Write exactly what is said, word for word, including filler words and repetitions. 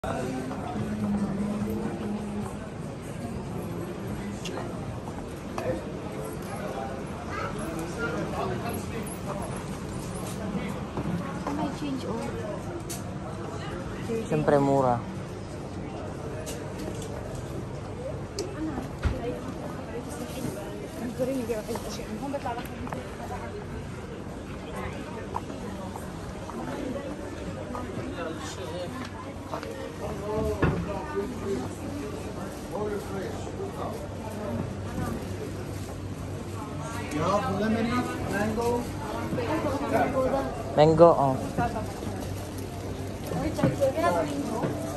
May change oh. Siyempre mura. You have lemonade, mango? Mango, oh. Or chocolate.